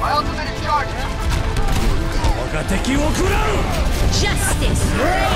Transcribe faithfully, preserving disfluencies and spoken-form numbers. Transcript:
我が敵を食らう Justice reigns.